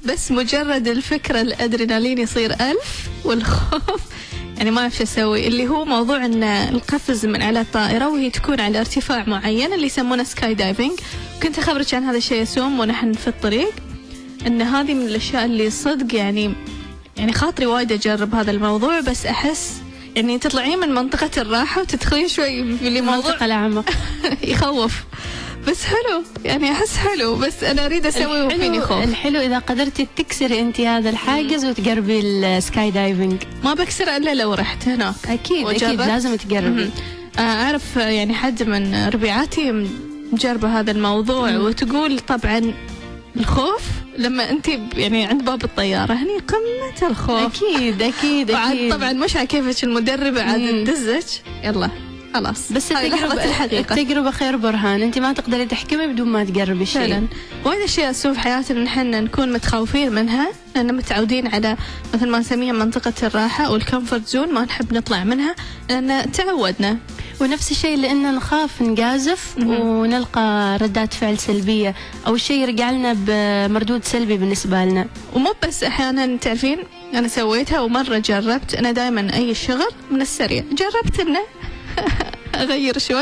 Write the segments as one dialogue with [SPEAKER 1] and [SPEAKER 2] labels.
[SPEAKER 1] بس مجرد الفكرة الأدرينالين يصير 1000 والخوف يعني ما أعرف شو أسوي. اللي هو موضوع أن القفز من على الطائرة وهي تكون على ارتفاع معين اللي يسمونه سكاي دايفنج. كنت أخبرك عن هذا الشيء يسوم ونحن في الطريق، أن هذه من الأشياء اللي صدق يعني خاطري وايد أجرب هذا الموضوع، بس أحس يعني تطلعين من منطقة الراحة وتدخلين شوي في
[SPEAKER 2] منطقة الأعمق.
[SPEAKER 1] يخوف بس حلو، يعني أحس حلو، بس أنا أريد أسوي وفيني خوف.
[SPEAKER 2] الحلو إذا قدرتي تكسري أنت هذا الحاجز وتقربي السكاي دايفنج.
[SPEAKER 1] ما بكسر إلا لو رحت هناك.
[SPEAKER 2] أكيد لازم تقربي.
[SPEAKER 1] أعرف يعني حد من ربيعاتي مجربة هذا الموضوع وتقول طبعا الخوف لما أنت يعني عند باب الطيارة هني قمة الخوف.
[SPEAKER 2] أكيد
[SPEAKER 1] طبعا مش على كيفك المدربة عاد تدزك يلا خلاص.
[SPEAKER 2] بس التجربة خير برهان، أنت ما تقدري تحكمي بدون ما تقربي شيء.
[SPEAKER 1] فعلا وايد أشياء تسوي في حياتنا نحن نكون متخوفين منها لأن متعودين على مثل ما نسميها منطقة الراحة أو الكومفورت زون، ما نحب نطلع منها لأن تعودنا.
[SPEAKER 2] ونفس الشيء لأننا نخاف نجازف ونلقى ردات فعل سلبية أو شيء يرجع لنا بمردود سلبي بالنسبة لنا.
[SPEAKER 1] ومو بس أحيانا تعرفين أنا سويتها ومرة جربت، أنا دائما أي شغل من السريع جربت إنه أغير شوي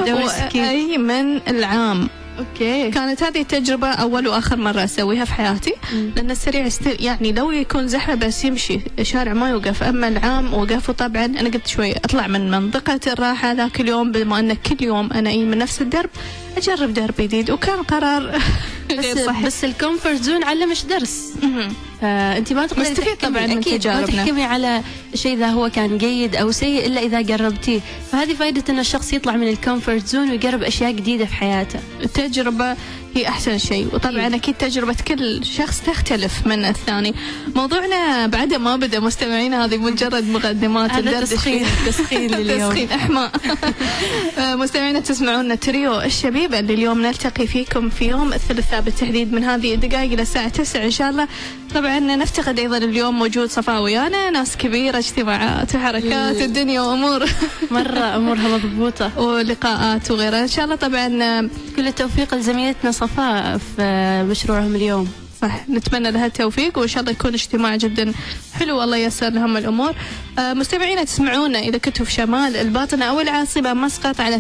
[SPEAKER 1] أي من العام.
[SPEAKER 2] أوكي.
[SPEAKER 1] كانت هذه التجربة أول وآخر مرة أسويها في حياتي لأن السريع يعني لو يكون زحمة بس يمشي الشارع ما يوقف، أما العام وقفوا. طبعا أنا قلت شوي أطلع من منطقة الراحة ذاك اليوم، بما أن كل يوم أنا أي من نفس الدرب أجرب درب جديد، وكان قرار غير صحيح.
[SPEAKER 2] بس الكومفورت زون علمش درس. فأنت ما تقدري
[SPEAKER 1] مستفيد طبعا من تجاربنا،
[SPEAKER 2] ما تحكمي على شيء إذا هو كان جيد أو سيء إلا إذا جربتيه. فهذه فائدة أن الشخص يطلع من الكومفورت زون ويجرب أشياء جديدة في حياته.
[SPEAKER 1] التجربة هي أحسن شيء، وطبعا أكيد تجربة كل شخص تختلف من الثاني. موضوعنا بعد ما بدأ مستمعينا، هذه مجرد مقدمات
[SPEAKER 2] تسخين لليوم.
[SPEAKER 1] تسخين إحماء. مستمعينا تسمعون تريو الشبيبة اللي اليوم نلتقي فيكم في يوم الثلاثاء بالتحديد من هذه الدقائق إلى الساعة 9 إن شاء الله. طبعا نفتقد أيضا اليوم وجود صفاء ويانا، ناس كبيرة، اجتماعات وحركات الدنيا وأمور
[SPEAKER 2] مرة أمورها مضبوطة
[SPEAKER 1] ولقاءات وغيرها إن شاء الله. طبعا
[SPEAKER 2] كل التوفيق لزميلتنا صفاء في مشروعهم اليوم.
[SPEAKER 1] صح، نتمنى لها التوفيق وإن شاء الله يكون اجتماع جدا حلو والله ييسر لهم الأمور. مستمعينا تسمعونا إذا كنتوا في شمال الباطنة أو العاصمة مسقط على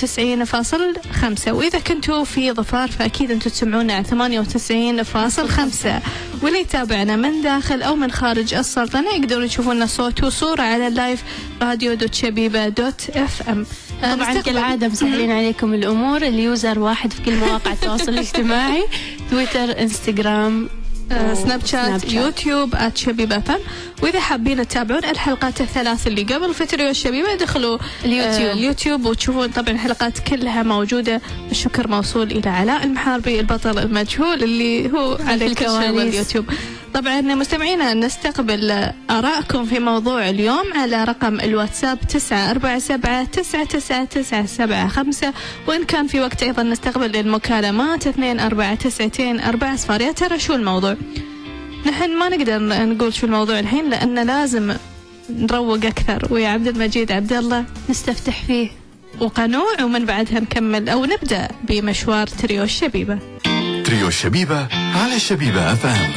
[SPEAKER 1] 98.5، وإذا كنتوا في ظفار فأكيد أنتوا تسمعونا على 98.5. واللي يتابعنا من داخل أو من خارج السلطنة يقدروا يشوفونا صوت وصورة على اللايف radio.shabiba.fm.
[SPEAKER 2] طبعا كالعادة مسهلين عليكم الأمور، اليوزر واحد في كل مواقع التواصل الاجتماعي، تويتر، انستغرام،
[SPEAKER 1] سناب شات، يوتيوب @shabiba.fm. وإذا حابين تتابعون الحلقات الثلاث اللي قبل في تريو الشبيبة ادخلوا اليوتيوب وتشوفون طبعا الحلقات كلها موجودة. الشكر موصول إلى علاء المحاربي البطل المجهول اللي هو على اليوتيوب. طبعا مستمعينا نستقبل آراءكم في موضوع اليوم على رقم الواتساب 947 وإن كان في وقت أيضا نستقبل المكالمات 2492 يا ترى شو الموضوع؟ نحن ما نقدر نقول شو الموضوع الحين لأن لازم نروق أكثر، ويا عبد المجيد عبد الله
[SPEAKER 2] نستفتح فيه
[SPEAKER 1] وقنوع، ومن بعدها نكمل أو نبدأ بمشوار تريو الشبيبة.
[SPEAKER 3] تريو الشبيبة على الشبيبة FM.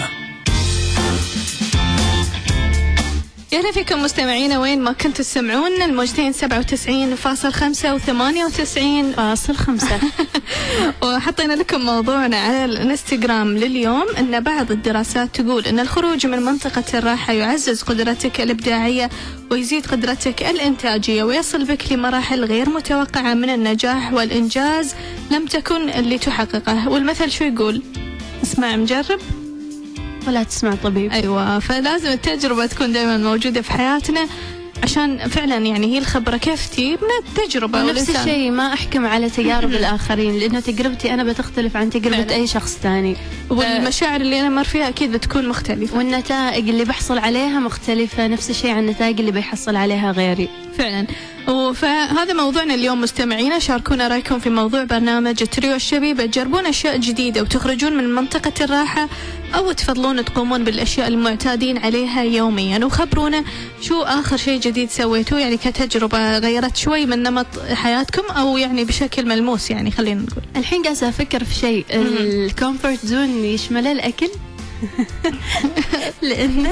[SPEAKER 1] أهلا فيكم مستمعينا وين ما كنتوا تسمعون الموجتين 97.5 و98.5. وحطينا لكم موضوعنا على الانستغرام لليوم، أن بعض الدراسات تقول أن الخروج من منطقة الراحة يعزز قدرتك الإبداعية ويزيد قدرتك الإنتاجية ويصل بك لمراحل غير متوقعة من النجاح والإنجاز لم تكن اللي تحققه. والمثل شو يقول؟ اسمع مجرب
[SPEAKER 2] ولا تسمع طبيب.
[SPEAKER 1] أيوة، فلازم التجربة تكون دائما موجودة في حياتنا عشان فعلا يعني هي الخبرة كيفتي من التجربة.
[SPEAKER 2] ونفس الشيء ما أحكم على تجارب الآخرين لأنه تجربتي أنا بتختلف عن تجربة فعلا أي شخص تاني،
[SPEAKER 1] والمشاعر اللي أنا مر فيها أكيد بتكون مختلفة،
[SPEAKER 2] والنتائج اللي بحصل عليها مختلفة، نفس الشيء عن النتائج اللي بيحصل عليها غيري
[SPEAKER 1] فعلا. فهذا موضوعنا اليوم مستمعينا، شاركونا رأيكم في موضوع برنامج تريو الشبيبة. تجربون أشياء جديدة وتخرجون من منطقة الراحة أو تفضلون تقومون بالأشياء المعتادين عليها يوميا، وخبرونا شو آخر شيء جديد سويتوه يعني كتجربة غيرت شوي من نمط حياتكم أو يعني بشكل ملموس. يعني خلينا نقول
[SPEAKER 2] الحين قاعدة أفكر في شيء، الكومفورت زون يشمل الأكل لأن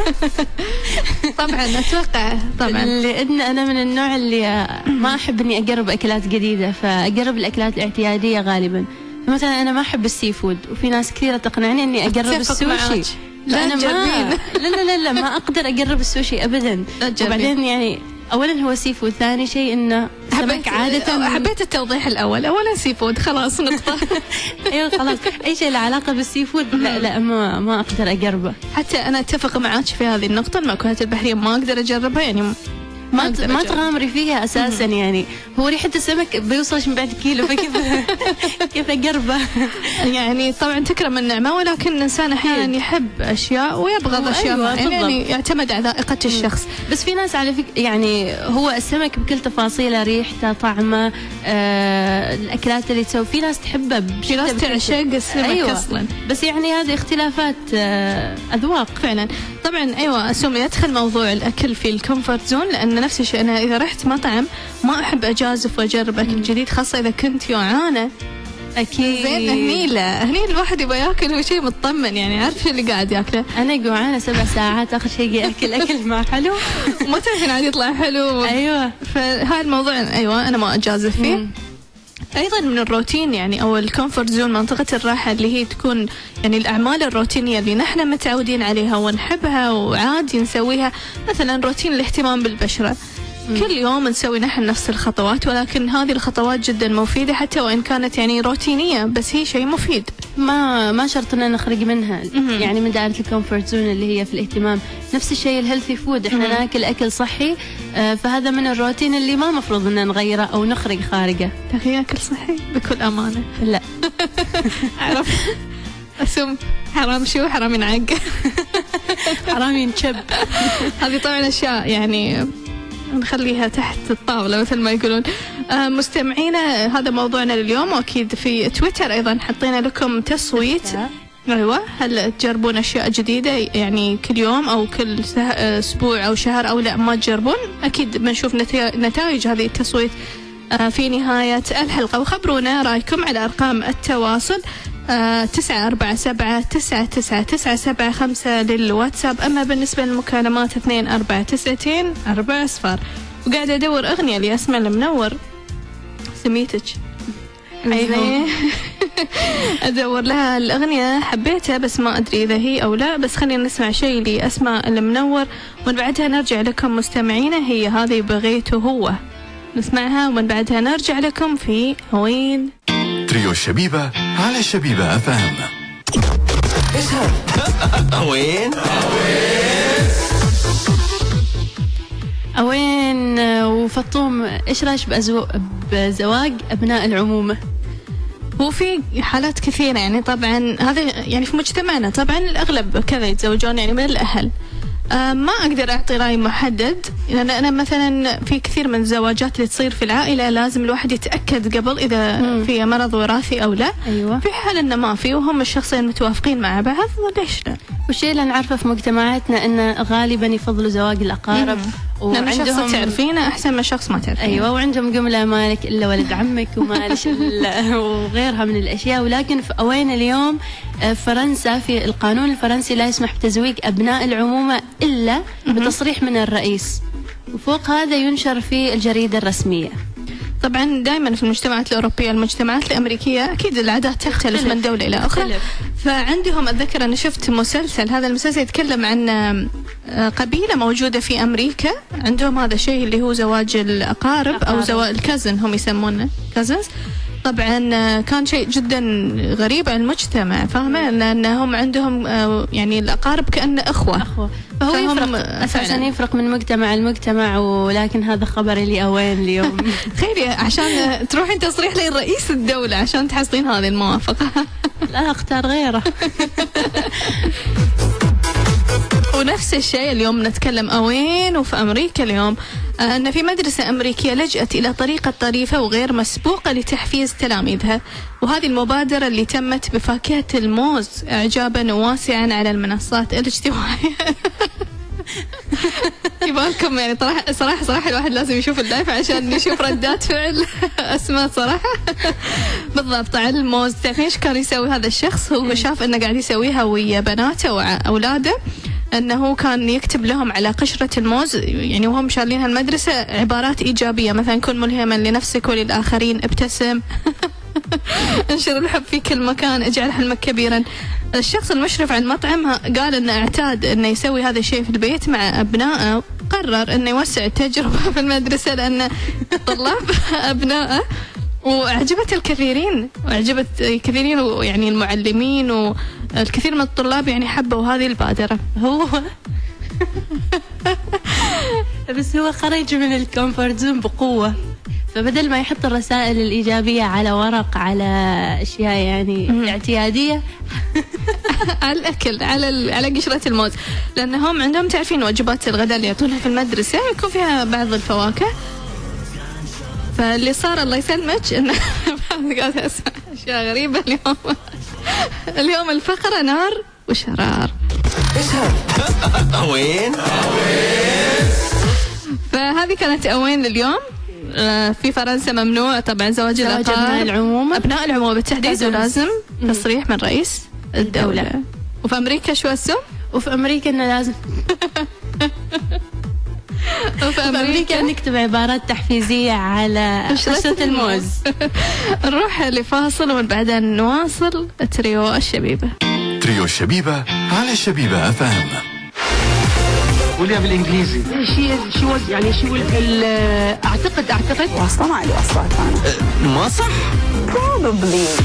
[SPEAKER 1] طبعا أتوقع طبعا
[SPEAKER 2] لأن أنا من النوع اللي ما أحب إني أجرب أكلات جديدة، فأجرب الأكلات الاعتيادية غالبا. فمثلا أنا ما أحب السي فود، وفي ناس كثيرة تقنعني إني أجرب السوشي.
[SPEAKER 1] لا أنا
[SPEAKER 2] لا ما أقدر أجرب السوشي أبدا. وبعدين يعني أولا هو سي فود، ثاني شيء إنه سمك عادة.
[SPEAKER 1] حبيت التوضيح الأول، أولا سي فود خلاص نقطة.
[SPEAKER 2] أيوة خلاص، أي شيء له علاقة بالسي فود لا ما أقدر أجربه.
[SPEAKER 1] حتى أنا أتفق معك في هذه النقطة، المأكولات البحرية ما أقدر أجربها، يعني
[SPEAKER 2] ما تغامري فيها أساسا. يعني هو ريحة السمك بيوصلش من بعد كيلو، فكيف كيف أقربه؟
[SPEAKER 1] يعني طبعا تكرم النعمة، ولكن الإنسان أحيانا يحب أشياء ويبغض أشياء.
[SPEAKER 2] أيوة
[SPEAKER 1] يعني يعتمد على ذائقة الشخص.
[SPEAKER 2] بس في ناس على فكرة يعني هو السمك بكل تفاصيله، ريحته، طعمه، الأكلات اللي تسوي، في ناس تحبه،
[SPEAKER 1] في ناس تعشق السمك.
[SPEAKER 2] أيوة.
[SPEAKER 1] أصلا
[SPEAKER 2] بس يعني هذه اختلافات أذواق
[SPEAKER 1] فعلا. طبعا أيوة أسوم يدخل موضوع الأكل في الكومفورت زون، لأن نفس الشيء أنا إذا رحت مطعم ما أحب أجازف وأجرب أكل جديد، خاصة إذا كنت جوعانة.
[SPEAKER 2] أكيد
[SPEAKER 1] زين هني الواحد يبغى ياكل هو شيء مطمن، يعني عارف اللي قاعد ياكله.
[SPEAKER 2] أنا جوعانة 7 ساعات آخر شيء أكل ما حلو
[SPEAKER 1] ما تعرفين عاد يطلع حلو.
[SPEAKER 2] أيوة.
[SPEAKER 1] فهاي الموضوع أيوة أنا ما أجازف فيه. أيضا من الروتين يعني أو الكومفورت زون، منطقة الراحة اللي هي تكون يعني الأعمال الروتينية اللي نحن متعودين عليها ونحبها وعادي نسويها. مثلا روتين الاهتمام بالبشرة، كل يوم نسوي نحن نفس الخطوات، ولكن هذه الخطوات جدا مفيدة حتى وإن كانت يعني روتينية، بس هي شيء مفيد.
[SPEAKER 2] ما شرط أن نخرج منها يعني من دائرة الكومفورت زون اللي هي في الاهتمام. نفس الشيء الهيلثي فود، احنا ناكل أكل صحي، فهذا من الروتين اللي ما مفروض أن نغيره أو نخرج خارجه.
[SPEAKER 1] تغيير أكل صحي بكل أمانة
[SPEAKER 2] لا
[SPEAKER 1] أعرف أسم حرام شو حرام ينعق
[SPEAKER 2] حرام ينشب.
[SPEAKER 1] هذه طبعا أشياء يعني نخليها تحت الطاولة مثل ما يقولون. مستمعينا هذا موضوعنا لليوم، وأكيد في تويتر أيضا حطينا لكم تصويت. أيوة، هل تجربون أشياء جديدة يعني كل يوم أو كل أسبوع أو شهر، أو لا ما تجربون؟ أكيد بنشوف نتائج هذه التصويت في نهاية الحلقة. وخبرونا رأيكم على أرقام التواصل 947-999-975 للواتساب. أما بالنسبة للمكالمات 2492-400. وقاعدة أدور أغنية لأسماء المنور، سميتك
[SPEAKER 2] أيوة.
[SPEAKER 1] أدور لها الأغنية، حبيتها بس ما أدري إذا هي أو لا، بس خلينا نسمع شيء لأسماء المنور ومن بعدها نرجع لكم مستمعينا. هي هذه بغيته هو، نسمعها ومن بعدها نرجع لكم في وين.
[SPEAKER 3] تريو الشبيبة على الشبيبة أفهم.
[SPEAKER 2] وين وفطوم، إيش رأيك بزواج أبناء العمومة؟
[SPEAKER 1] هو في حالات كثيرة يعني، طبعا هذا يعني في مجتمعنا طبعا الأغلب كذا يتزوجون يعني من الأهل. ما أقدر أعطي رأي محدد، لأن أنا مثلا في كثير من الزواجات اللي تصير في العائلة لازم الواحد يتأكد قبل إذا في مرض وراثي أو لا.
[SPEAKER 2] أيوة.
[SPEAKER 1] في حال إنه ما في وهم الشخصين متوافقين مع بعض، ليش لا؟
[SPEAKER 2] والشيء اللي نعرفه في مجتمعاتنا إنه غالبا يفضلوا زواج الأقارب،
[SPEAKER 1] لأن شخص تعرفينه أحسن من شخص ما تعرفينه.
[SPEAKER 2] أيوة، وعندهم جملة مالك إلا ولد عمك ومالش إلا وغيرها من الأشياء. ولكن في أوين اليوم فرنسا في القانون الفرنسي لا يسمح بتزويج أبناء العمومة إلا بتصريح من الرئيس، وفوق هذا ينشر في الجريدة الرسمية.
[SPEAKER 1] طبعا دائما في المجتمعات الأوروبية، المجتمعات الأمريكية أكيد العادات تختلف من دولة إلى أخرى. فعندهم أتذكر أنا شفت مسلسل، هذا المسلسل يتكلم عن قبيلة موجودة في أمريكا عندهم هذا الشيء اللي هو زواج الأقارب أو زواج الكازن، هم يسمونه كازنز. طبعا كان شيء جدا غريب عن المجتمع، فاهمة؟ لأنهم عندهم يعني الأقارب كأنه أخوة.
[SPEAKER 2] فهو يفرق أساسا، يفرق من مجتمع المجتمع. ولكن هذا خبر اللي أوين اليوم.
[SPEAKER 1] خير عشان تروحين تصريح لرئيس الدولة عشان تحصلين هذه الموافقة.
[SPEAKER 2] لا أختار غيره.
[SPEAKER 1] ونفس الشيء اليوم نتكلم أوين وفي أمريكا اليوم، أن في مدرسة أمريكية لجأت إلى طريقة طريفة وغير مسبوقة لتحفيز تلاميذها، وهذه المبادرة اللي تمت بفاكهة الموز إعجابا واسعا على المنصات الاجتماعية. يبالكم يعني صراحة الواحد لازم يشوف اللايف عشان يشوف ردات فعل أسماء صراحة. بالضبط. على الموز، تعرفين ايش كان يسوي هذا الشخص؟ هو شاف انه قاعد يسويها ويا بناته وأولاده، أنه كان يكتب لهم على قشرة الموز يعني وهم شارلينها المدرسة عبارات إيجابية، مثلا كن ملهما لنفسك وللآخرين، ابتسم، انشر الحب في كل مكان، اجعل حلمك كبيرا. الشخص المشرف على المطعم قال انه اعتاد انه يسوي هذا الشيء في البيت مع ابنائه، قرر انه يوسع التجربة في المدرسة لان طلاب ابنائه، وأعجبت الكثيرين، وأعجبت كثيرين يعني المعلمين والكثير من الطلاب يعني حبوا هذه البادرة.
[SPEAKER 2] هو بس هو خرج من الكومفورت زون بقوة، فبدل ما يحط الرسائل الإيجابية على ورق على أشياء يعني اعتيادية
[SPEAKER 1] على الأكل، على قشرة الموز، لأنهم عندهم تعرفين وجبات الغداء اللي يعطونها في المدرسة يكون فيها بعض الفواكه. فاللي صار الله يسلمك إنه قاعد أسمع أشياء غريبة اليوم الفقرة نار وشرار.
[SPEAKER 3] وين؟
[SPEAKER 1] فهذه كانت أوين لليوم. في فرنسا ممنوع طبعا زواج
[SPEAKER 2] أبناء العمومة،
[SPEAKER 1] أبناء العمومة بالتحديد، ولازم تصريح من رئيس الدولة. وفي أمريكا شو هسه؟
[SPEAKER 2] وفي أمريكا إنه لازم وفي أمريكا نكتب عبارات تحفيزية على قشرة الموز.
[SPEAKER 1] نروح لفاصل ومن بعدها نواصل تريو الشبيبة.
[SPEAKER 3] تريو الشبيبة على الشبيبة أفهم.
[SPEAKER 4] قوليها بالانجليزي. اعتقد
[SPEAKER 5] واصلة مع الوصلات انا
[SPEAKER 3] ما صح؟
[SPEAKER 5] probably.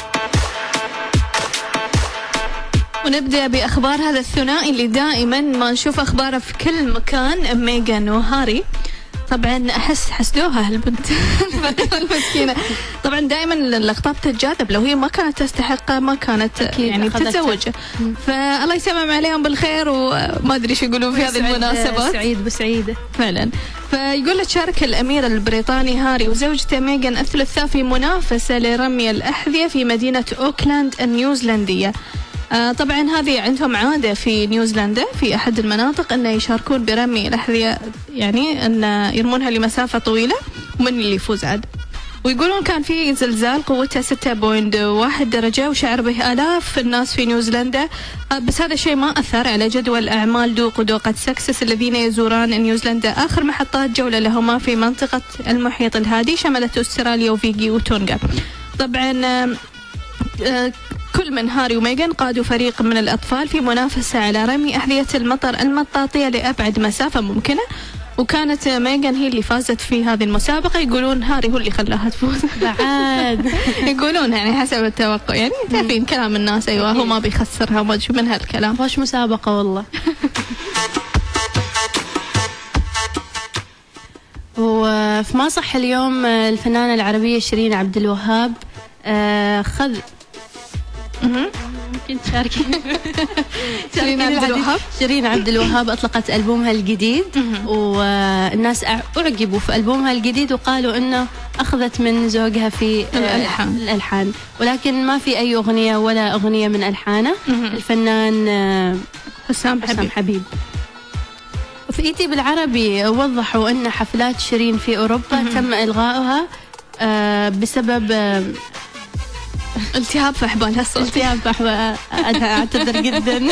[SPEAKER 1] ونبدأ بأخبار هذا الثنائي اللي دائما ما نشوف أخباره في كل مكان، ميغان وهاري. طبعا أحس حسدوها البنت المسكينة. طبعا دائما اللقطات تتجاذب، لو هي ما كانت تستحقه ما كانت يعني بتتزوجه. فالله يسمم عليهم بالخير، وما أدري شو يقولون في هذه المناسبات.
[SPEAKER 2] سعيد بسعيدة
[SPEAKER 1] فعلا. فيقول لك شارك الأمير البريطاني هاري وزوجته ميغان الثلاثاء في منافسة لرمي الأحذية في مدينة أوكلاند النيوزيلندية. طبعا هذه عندهم عادة في نيوزيلندا في أحد المناطق أن يشاركون برمي الأحذية، يعني أن يرمونها لمسافة طويلة ومن اللي يفوز عاد. ويقولون كان في زلزال قوته 6.1 درجة وشعر به آلاف الناس في نيوزيلندا، بس هذا الشيء ما أثر على جدول أعمال دوق ودوقة سكسس الذين يزوران نيوزيلندا. آخر محطات جولة لهما في منطقة المحيط الهادي شملت أستراليا وفيجي وتونغا. طبعا كل من هاري وميغان قادوا فريق من الأطفال في منافسة على رمي أحذية المطر المطاطية لأبعد مسافة ممكنة، وكانت ميغان هي اللي فازت في هذه المسابقة. يقولون هاري هو اللي خلاها تفوز
[SPEAKER 2] بعد
[SPEAKER 1] يقولون يعني حسب التوقع، يعني تعرفين كلام الناس. أيوة هو ما بيخسرها وما شو من هالكلام.
[SPEAKER 2] وش مسابقة والله. وفي ما صح اليوم الفنانة العربية شيرين عبد الوهاب خذ ممكن تشاركين شيرين عبد الوهاب أطلقت ألبومها الجديد، والناس أعجبوا في ألبومها الجديد وقالوا إنه أخذت من زوجها في الألحان، ولكن ما في أي أغنية ولا أغنية من ألحانه الفنان حسام حبيب. وفي إيتي بالعربي وضحوا أن حفلات شيرين في أوروبا تم إلغاؤها بسبب
[SPEAKER 1] التهاب في أحبالها الصوت.
[SPEAKER 2] التهاب في أحبالها. أعتذر جدا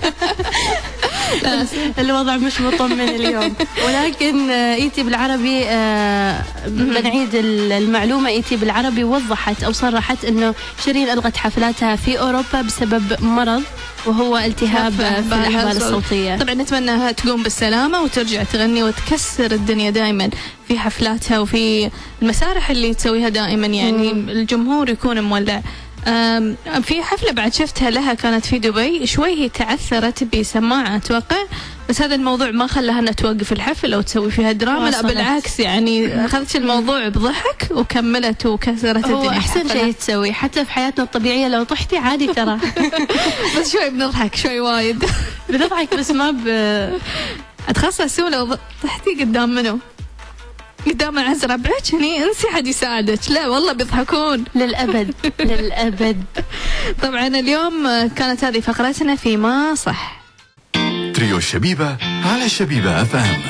[SPEAKER 2] الوضع مش مطمن اليوم. ولكن إيتي بالعربي بنعيد المعلومة. إيتي بالعربي وضحت أو صرحت أنه شيرين ألغت حفلاتها في أوروبا بسبب مرض وهو التهاب في الأحبال الصوتية.
[SPEAKER 1] طبعا نتمنى تقوم بالسلامة وترجع تغني وتكسر الدنيا دائما في حفلاتها وفي المسارح اللي تسويها دائما، يعني الجمهور يكون مولع. في حفلة بعد شفتها لها كانت في دبي، شوي هي تعثرت بسماعة أتوقع، بس هذا الموضوع ما خلاها أنها توقف الحفل أو تسوي فيها دراما، لا بالعكس يعني أخذت الموضوع بضحك وكملت وكسرت الدنيا.
[SPEAKER 2] هو أحسن شيء تسوي حتى في حياتنا الطبيعية، لو طحتي عادي ترى
[SPEAKER 1] بس شوي بنضحك شوي وايد
[SPEAKER 2] بنضحك بس ما
[SPEAKER 1] أتخصص لو طحتي قدام منو؟ قدام أعز ربعك هني انسي حد يساعدك، لا والله بيضحكون
[SPEAKER 2] للأبد للأبد.
[SPEAKER 1] طبعا اليوم كانت هذه فقرتنا في ما صح.
[SPEAKER 3] تريو الشبيبة على الشبيبة FM.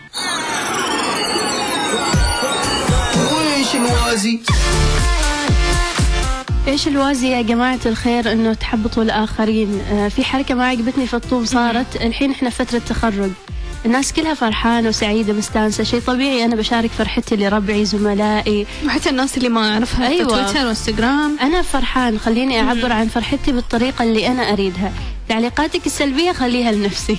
[SPEAKER 6] وإيش الوازي؟
[SPEAKER 2] ايش الوازي يا جماعة الخير؟ انه تحبطوا الاخرين. في حركة ما عجبتني في الطوب صارت الحين، احنا فترة تخرج، الناس كلها فرحانة وسعيدة مستانسة، شيء طبيعي. أنا بشارك فرحتي لربعي زملائي
[SPEAKER 1] وحتى الناس اللي ما أعرفها.
[SPEAKER 2] أيوة.
[SPEAKER 1] تويتر وإنستغرام.
[SPEAKER 2] أنا فرحان، خليني أعبر عن فرحتي بالطريقة اللي أنا أريدها. تعليقاتك السلبية خليها لنفسك.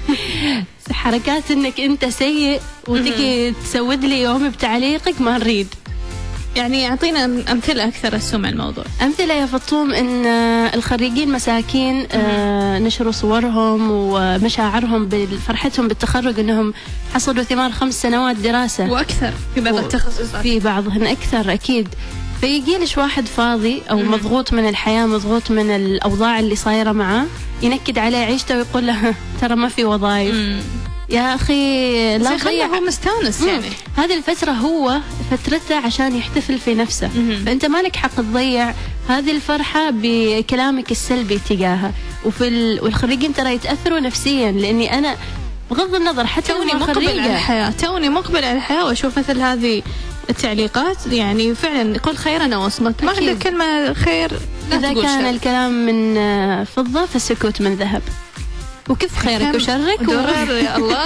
[SPEAKER 2] حركات إنك أنت سيء وتجي تسود لي يومي بتعليقك ما نريد.
[SPEAKER 1] يعني أعطينا أمثلة أكثر أسوم عن الموضوع.
[SPEAKER 2] أمثلة يا فطوم، إن الخريجين مساكين نشروا صورهم ومشاعرهم بفرحتهم بالتخرج، إنهم حصلوا ثمار 5 سنوات دراسة
[SPEAKER 1] وأكثر في بعض التخصصات،
[SPEAKER 2] في بعضهن أكثر أكيد. فيجيلش واحد فاضي أو مضغوط من الحياة، مضغوط من الأوضاع اللي صايرة معاه، ينكد عليه عيشته ويقول له ترى ما في وظائف. يا أخي لا
[SPEAKER 1] تضيع، هو مستانس يعني.
[SPEAKER 2] هذه الفترة هو فترته عشان يحتفل في نفسه. فأنت مالك حق تضيع هذه الفرحة بكلامك السلبي تجاهها. والخريجين ترى يتأثروا نفسيا، لأني أنا بغض النظر حتى
[SPEAKER 1] توني مقبل على الحياة، توني مقبل على الحياة وأشوف مثل هذه التعليقات، يعني فعلا قل خيرا وصمت، ما عندك كلمة خير لا
[SPEAKER 2] إذا
[SPEAKER 1] تقول
[SPEAKER 2] كان
[SPEAKER 1] شر.
[SPEAKER 2] الكلام من فضة فالسكوت من ذهب. وكيف خيرك وشرك
[SPEAKER 1] ودرر يا الله.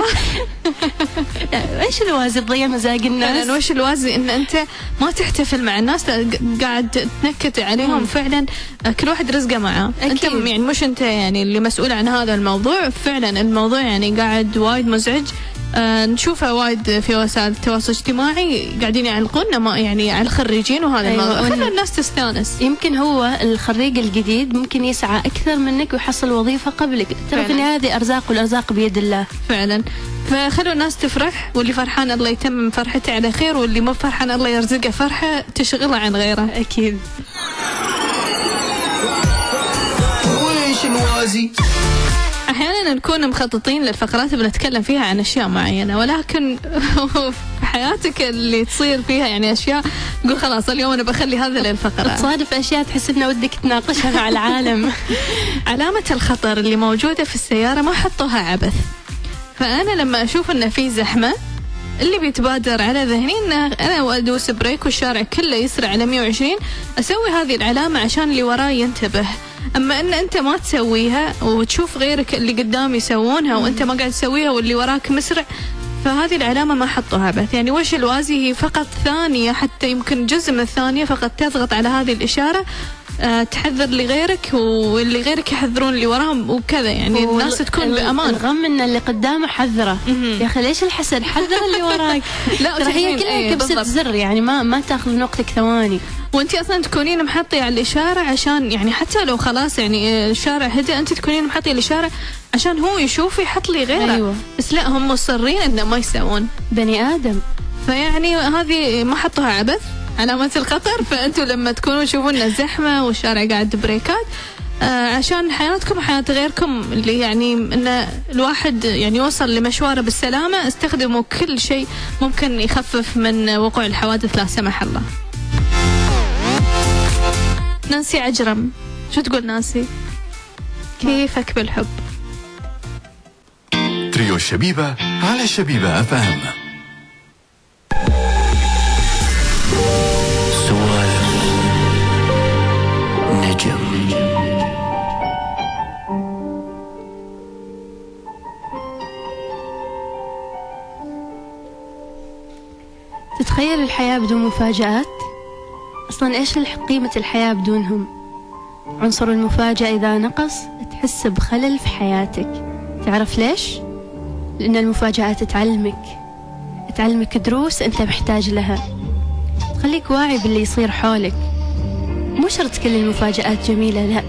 [SPEAKER 2] ايش الوازي تضيع مزاج الناس؟
[SPEAKER 1] فعلا وش الوازي ان انت ما تحتفل مع الناس، قاعد تنكت عليهم. فعلا كل واحد رزقه معاه. انت يعني مش انت يعني اللي مسؤول عن هذا الموضوع. فعلا الموضوع يعني قاعد وايد مزعج. نشوفه وايد في وسائل التواصل الاجتماعي، قاعدين يعلقون ما يعني على الخريجين وهذا الموضوع. خلوا الناس تستانس.
[SPEAKER 2] يمكن هو الخريج الجديد ممكن يسعى أكثر منك ويحصل وظيفة قبلك، ترى في هذه أرزاق، والأرزاق بيد الله
[SPEAKER 1] فعلا. فخلوا الناس تفرح، واللي فرحان الله يتمم فرحته على خير، واللي مو فرحان الله يرزقه فرحة تشغله عن غيره.
[SPEAKER 2] أكيد.
[SPEAKER 6] وإيش الوازي؟
[SPEAKER 1] أحيانا نكون مخططين للفقرات بنتكلم فيها عن أشياء معينة، ولكن في حياتك اللي تصير فيها يعني أشياء تقول خلاص اليوم أنا بخلي هذا للفقرة.
[SPEAKER 2] تصادف أشياء تحس إنه ودك تناقشها مع العالم.
[SPEAKER 1] علامة الخطر اللي موجودة في السيارة ما حطوها عبث. فأنا لما أشوف إنه في زحمة، اللي بيتبادر على ذهني إنه أنا أدوس بريك والشارع كله يسرع على 120، أسوي هذه العلامة عشان اللي وراي ينتبه. أما إن أنت ما تسويها وتشوف غيرك اللي قدام يسوونها وأنت ما قاعد تسويها واللي وراك مسرع، فهذه العلامة ما حطوها بث. يعني وش الوازي؟ هي فقط ثانية، حتى يمكن جزء من الثانية فقط تضغط على هذه الإشارة، تحذر لغيرك واللي غيرك يحذرون اللي وراهم وكذا. يعني الناس تكون بأمان.
[SPEAKER 2] الغم إن اللي قدامه حذره. يا أخي ليش الحسد؟ حذر اللي وراك.
[SPEAKER 1] لا
[SPEAKER 2] ترى هي كلها كبسة زر، يعني ما تاخذ من وقتك ثواني.
[SPEAKER 1] وانتي اصلا تكونين محطيه على الاشاره عشان يعني حتى لو خلاص يعني الشارع هدى، انت تكونين محطيه الاشاره عشان هو يشوف يحط لي غيره.
[SPEAKER 2] أيوة.
[SPEAKER 1] بس لا، هم مصرين انه ما يسوون.
[SPEAKER 2] بني ادم.
[SPEAKER 1] فيعني هذه ما حطوها عبث، علامة الخطر. فانتوا لما تكونوا تشوفون الزحمه والشارع قاعد بريكات، عشان حياتكم وحياة غيركم، اللي يعني ان الواحد يعني يوصل لمشواره بالسلامه، استخدموا كل شيء ممكن يخفف من وقوع الحوادث لا سمح الله. نانسي عجرم، شو تقول نانسي؟ كيفك بالحب؟
[SPEAKER 3] تريو الشبيبة على الشبيبة FM.
[SPEAKER 6] سوالف نجم.
[SPEAKER 2] تتخيل الحياة بدون مفاجآت؟ أصلا إيش قيمة الحياة بدونهم؟ عنصر المفاجأة إذا نقص تحس بخلل في حياتك. تعرف ليش؟ لأن المفاجآت تعلمك دروس أنت محتاج لها، تخليك واعي باللي يصير حولك. مو شرط كل المفاجآت جميلة، لا،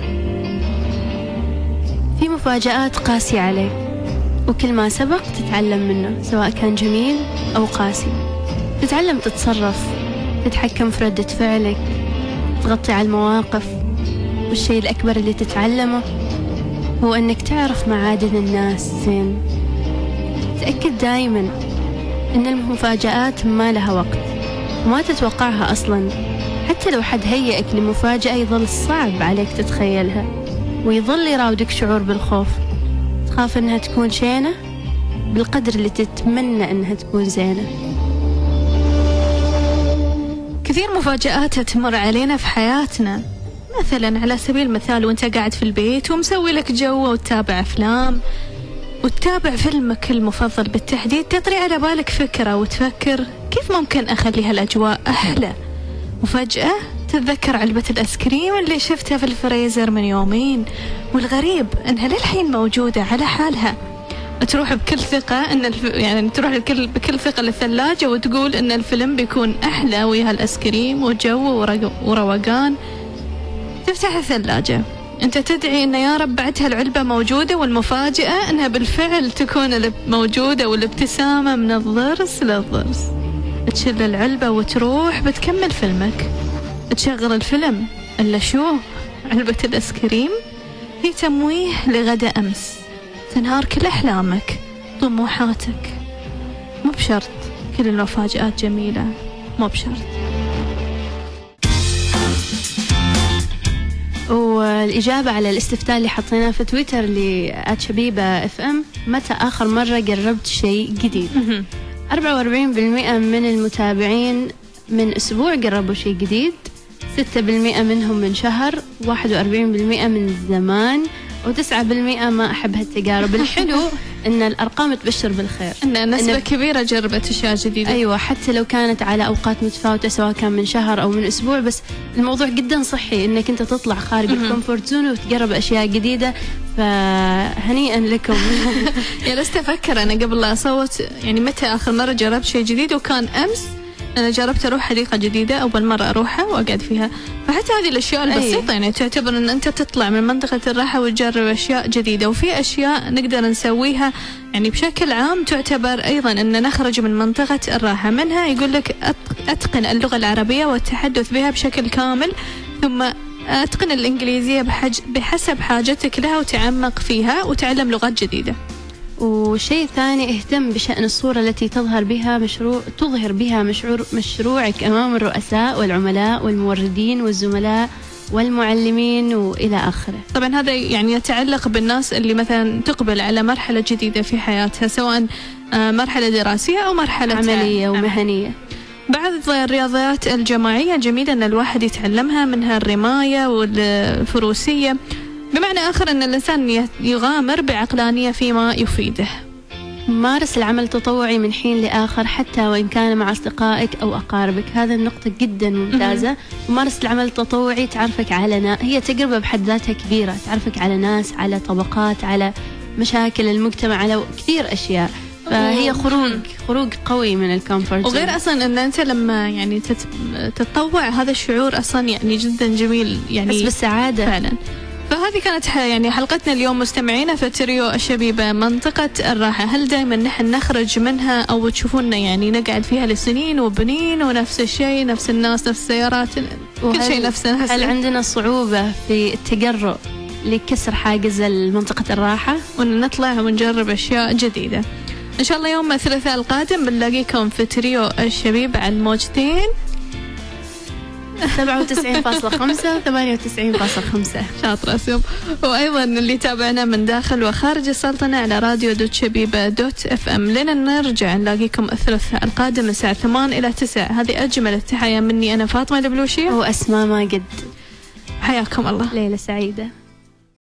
[SPEAKER 2] في مفاجآت قاسية عليك، وكل ما سبق تتعلم منه سواء كان جميل أو قاسي. تتعلم تتصرف، تتحكم في ردة فعلك، تغطي على المواقف. والشيء الأكبر اللي تتعلمه هو أنك تعرف معادن الناس زين. تأكد دايما أن المفاجآت ما لها وقت وما تتوقعها أصلا. حتى لو حد هيئك لمفاجأة يظل صعب عليك تتخيلها، ويظل يراودك شعور بالخوف. تخاف إنها تكون شينة بالقدر اللي تتمنى إنها تكون زينة.
[SPEAKER 1] كثير مفاجآت تمر علينا في حياتنا، مثلا على سبيل المثال وانت قاعد في البيت ومسوي لك جو وتتابع أفلام وتتابع فيلمك المفضل بالتحديد، تطري على بالك فكرة وتفكر كيف ممكن أخلي هالأجواء أحلى، وفجأة تتذكر علبة الآيس كريم اللي شفتها في الفريزر من يومين، والغريب أنها للحين موجودة على حالها. تروح بكل ثقة يعني تروح بكل ثقة للثلاجة وتقول إن الفيلم بيكون أحلى ويا الآيس كريم وجو وروقان. تفتح الثلاجة أنت تدعي إن يا رب بعدها العلبة موجودة، والمفاجأة إنها بالفعل تكون موجودة والابتسامة من الضرس للضرس. تشيل العلبة وتروح بتكمل فيلمك، تشغل الفيلم إلا شو علبة الآيس كريم هي تمويه لغدا أمس. تنهار كل أحلامك طموحاتك. مو بشرط كل المفاجآت جميلة، مو بشرط.
[SPEAKER 2] والإجابة على الاستفتاء اللي حطيناه في تويتر @شبيبة FM، متى آخر مرة قربت شيء جديد؟ 44% من المتابعين من أسبوع قربوا شيء جديد، 6% منهم من شهر، 41% من زمان، و9% ما أحب هالتجارب. الحلو إن الأرقام تبشر بالخير،
[SPEAKER 1] إن نسبة كبيرة جربت أشياء جديدة.
[SPEAKER 2] أيوة، حتى لو كانت على أوقات متفاوتة سواء كان من شهر أو من أسبوع، بس الموضوع جدا صحي إنك أنت تطلع خارج الكومفورت زون وتجرب أشياء جديدة، فهنيئا لكم.
[SPEAKER 1] جلست أفكر أنا قبل لا أصوت يعني متى آخر مرة جربت شيء جديد، وكان أمس أنا جربت أروح حديقة جديدة أول مرة أروحها وأقعد فيها. فحتى هذه الأشياء البسيطة يعني تعتبر أن أنت تطلع من منطقة الراحة وتجرب أشياء جديدة. وفي أشياء نقدر نسويها يعني بشكل عام تعتبر أيضا أن نخرج من منطقة الراحة. منها يقول لك أتقن اللغة العربية والتحدث بها بشكل كامل، ثم أتقن الإنجليزية بحسب حاجتك لها وتعمق فيها وتعلم لغات جديدة.
[SPEAKER 2] وشيء ثاني، اهتم بشأن الصورة التي تظهر بها مشروعك أمام الرؤساء والعملاء والموردين والزملاء والمعلمين وإلى آخره.
[SPEAKER 1] طبعا هذا يعني يتعلق بالناس اللي مثلا تقبل على مرحلة جديدة في حياتها، سواء مرحلة دراسية أو مرحلة
[SPEAKER 2] عملية ومهنية.
[SPEAKER 1] بعض الرياضيات الجماعية جميلة أن الواحد يتعلمها، منها الرماية والفروسية، بمعنى آخر أن الإنسان يغامر بعقلانية فيما يفيده.
[SPEAKER 2] مارس العمل التطوعي من حين لآخر حتى وإن كان مع أصدقائك أو أقاربك، هذا النقطة جدا ممتازة. ومارس العمل التطوعي تعرفك على هي تجربة بحد ذاتها كبيرة، تعرفك على ناس، على طبقات، على مشاكل المجتمع، على كثير أشياء. فهي خروج قوي من الكومفورت.
[SPEAKER 1] وغير أصلا أن أنت لما يعني تتطوع، هذا الشعور أصلا يعني جدا جميل، يعني
[SPEAKER 2] بس بالسعادة
[SPEAKER 1] فعلا. فهذه كانت يعني حلقتنا اليوم مستمعينا في تريو الشبيبة منطقة الراحة. هل دائما نحن نخرج منها أو تشوفونا يعني نقعد فيها لسنين وبنين ونفس الشيء، نفس الناس، نفس السيارات، كل شيء نفسه؟
[SPEAKER 2] هل عندنا صعوبة في التجرؤ لكسر حاجز منطقة الراحة
[SPEAKER 1] وأن نطلع ونجرب أشياء جديدة؟ إن شاء الله يوم الثلاثاء القادم بنلاقيكم في تريو الشبيبة على الموجتين
[SPEAKER 2] 97.5 و 98.5.
[SPEAKER 1] شاطرة سيوم. وأيضا اللي تابعنا من داخل وخارج السلطنة على راديو .شبيبة.FM. لنا نرجع نلاقيكم الثلاثاء القادم من الساعة 8 إلى 9. هذه أجمل التحية مني، أنا فاطمة البلوشية
[SPEAKER 2] وأسماء ماجد.
[SPEAKER 1] حياكم الله،
[SPEAKER 2] ليلة سعيدة.